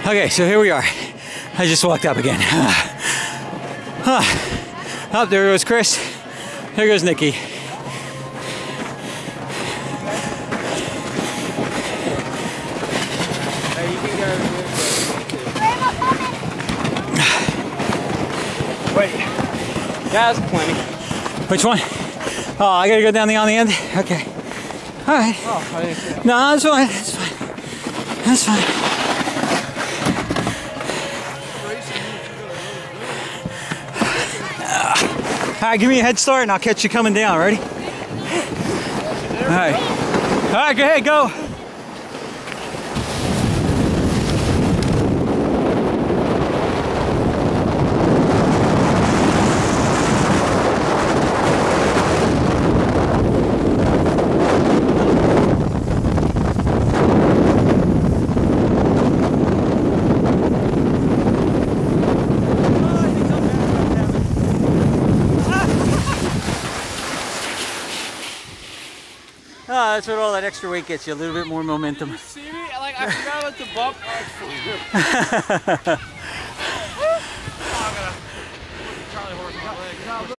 Okay, so here we are. I just walked up again. Oh, there goes Chris. There goes Nikki. Hey, you can go. Wait. Guys, plenty. Which one? Oh, I gotta go down on the end? Okay. Alright. Oh, I didn't see that. No, that's fine. That's fine. That's fine. Alright, give me a head start and I'll catch you coming down. Ready? Alright. Alright, go ahead, go. Oh, that's what all that extra weight gets you, a little bit more momentum. Did you see me? Like, I forgot about the bump. Oh,